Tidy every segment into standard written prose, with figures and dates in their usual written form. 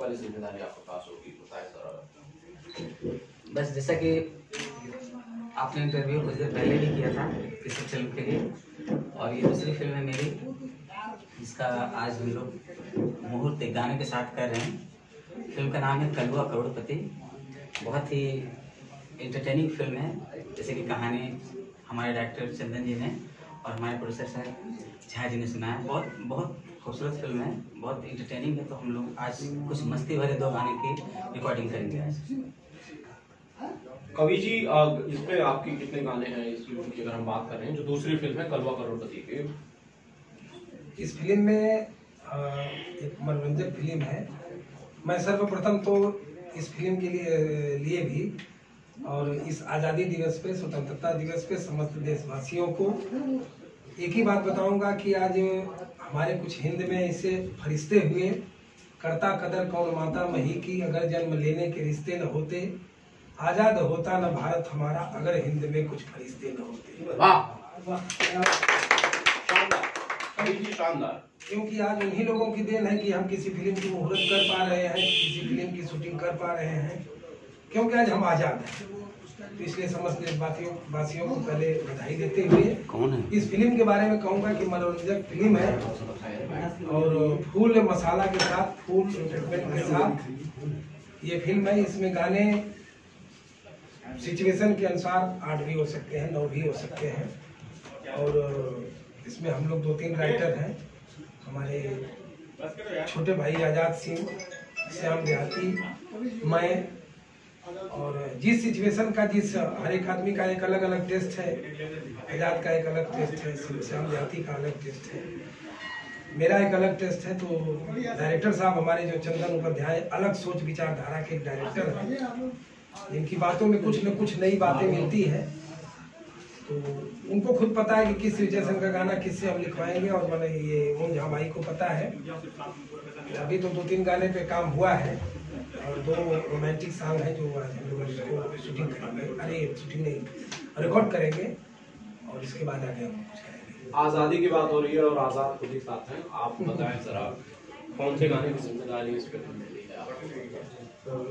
वाली जिम्मेदारी आपके पास होगी, बताएं जरा। बस जैसा कि आपने इंटरव्यू कुछ देर पहले भी किया था किसी फिल्म के लिए, और ये दूसरी फिल्म है मेरी, जिसका आज हम लोग मुहूर्त एक गाने के साथ कर रहे हैं। फिल्म का नाम है कलवा करोड़पति। बहुत ही एंटरटेनिंग फिल्म है। जैसे कि कहानी हमारे डायरेक्टर चंदन जी ने और हमारे प्रोड्यूसर साहब झा जी ने सुना है। बहुत खूबसूरत फिल्म है, बहुत एंटरटेनिंग है। तो हम लोग आज कुछ मस्ती भरे 2 गाने की रिकॉर्डिंग करेंगे आज। कवि जी, इसमें आपके कितने गाने हैं इस फिल्म की, अगर हम बात कर रहे हैं जो दूसरी फिल्म है कलवा करोड़पति की? इस फिल्म में एक मनोरंजक फिल्म है। मैं सर्वप्रथम तो इस फिल्म के लिए भी और इस आज़ादी दिवस पे, स्वतंत्रता दिवस पे समस्त देशवासियों को एक ही बात बताऊंगा कि आज हमारे कुछ हिंद में इसे फरिश्ते हुए, करता कदर कौन माता मही की, अगर जन्म लेने के रिश्ते न होते, आजाद होता न भारत हमारा, अगर हिंद में कुछ फरिश्ते न होते। वाह, शानदार। क्योंकि आज उन्हीं लोगों की देन है कि हम किसी फिल्म की मुहूर्त कर पा रहे हैं, किसी फिल्म की शूटिंग कर पा रहे हैं, क्योंकि आज हम आजाद हैं। तो इसलिए समस्त देशवासियों को पहले बधाई देते हुए इस फिल्म के बारे में कहूँगा कि मनोरंजक फिल्म है और फूल मसाला के साथ, फूल एंटरटेनमेंट के साथ ये फिल्म है। इसमें गाने सिचुएशन के अनुसार 8 भी हो सकते हैं, 9 भी हो सकते हैं। और इसमें हम लोग 2-3 राइटर हैं। हमारे छोटे भाई आजाद सिंह, श्याम देहाती, मैं, और जिस सिचुएशन का, जिस हर एक आदमी का एक अलग अलग टेस्ट है। आजाद का एक अलग टेस्ट है, श्याम देहाती का अलग टेस्ट है, मेरा एक अलग टेस्ट है। तो डायरेक्टर साहब हमारे जो चंदन उपाध्याय अलग सोच विचारधारा के डायरेक्टर हैं, जिनकी बातों में कुछ न कुछ नई बातें मिलती है। तो उनको खुद पता है कि किस सिचुएशन का गाना किससे हम लिखवाएंगे, और मैंने ये ओम झा भाई को पता है। अभी तो 2-3 गाने पे काम हुआ है और 2 रोमांटिक सॉन्ग है जो हम लोग इसको शूटिंग करेंगे, शूटिंग नहीं, रिकॉर्ड करेंगे और इसके बाद आगे हम कुछ करेंगे। आज़ादी की बात हो रही है और आज़ाद खुद ही साथ हैं, आप बताएं जरा कौन से गाने की जिम्मेदारी इस फिल्म में ली है आपको?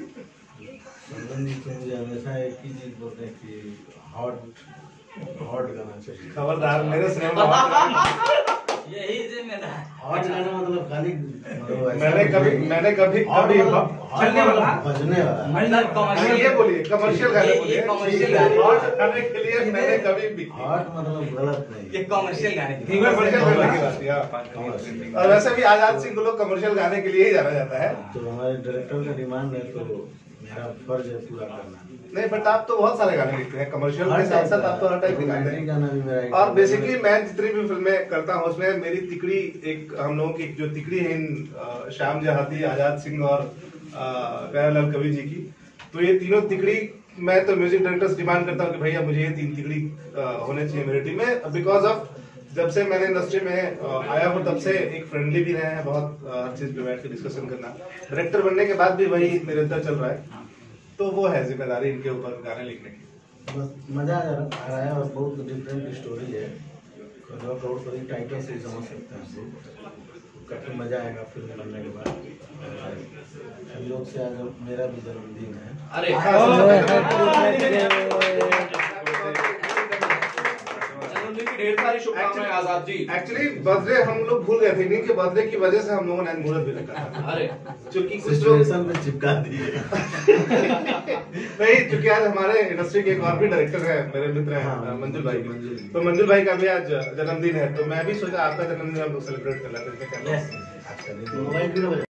मुझे हमेशा एक ही चीज बोलते हैं कि हॉट गाना चाहिए। खबरदार, मेरे सिनेमा यही जिम्मेदार हॉट गाना मतलब खाली मैंने कभी चलने वाला, बजने वाला, ये बोलिए कमर्शियल गाने बोलिए। कमर्शियल गाने हॉट गाने के लिए मैंने कभी भी हॉट मतलब गलत नहीं, ये कमर्शियल गाने की कमर्शियल गाने की बात है। और वैसे भी आजाद सिंह को लोग कमर्शियल गाने के लिए ही जाना जाता है। तो हमारे डायरेक्टर का डिमांड है तो मेरा फर्ज है पूरा करना। नहीं, बट आप तो बहुत सारे गाने लिखते हैं कमर्शियल के साथ साथ, आप तो हर टाइप के गाते हैं। गाना भी मेरा, और बेसिकली मैं जितनी भी फिल्में करता हूँ उसमें मेरी तिकड़ी, एक हम लोगों की जो तिकड़ी है श्याम देहाती, आजाद सिंह और प्यारेलाल कवि जी की, तो ये तीनों तिकड़ी मैं तो म्यूजिक डायरेक्टर से डिमांड करता हूँ कि भैया मुझे ये 3 तिकड़ी होने चाहिए मेरी टीम में। बिकॉज ऑफ जब से मैंने इंडस्ट्री में आया हूँ तब से एक फ्रेंडली भी रहे हैं बहुत, हर चीज पे बैठ के डिस्कशन करना। डायरेक्टर बनने के बाद भी वही निरंतर चल रहा है। तो वो है जिम्मेदारी इनके ऊपर गाने लिखने की। बस मजा आ रहा है और बहुत डिफरेंट स्टोरी है। करोड़पति टाइटल से समझ सकते हैं आपको, काफी मजा आएगा फिल्म बनने के बाद। हम लोग से आज मेरा भी जन्मदिन है। ढेर सारी शुभकामनाएं आजाद जी। एक्चुअली बर्थडे हम लोग भूल गए थे, इन्हीं के बर्थडे की वजह से हम लोगों ने मुहूर्त भी रखा था। अरे क्योंकि कुछ लोग में चिपका दिए नहीं, क्योंकि आज हमारे इंडस्ट्री के एक और भी डायरेक्टर है, मेरे मित्र हैं मंजुल भाई। तो मंजुल भाई का भी आज जन्मदिन है, तो मैं भी सोचा आपका जन्मदिन हम लोग सेलिब्रेट कर लेते हैं।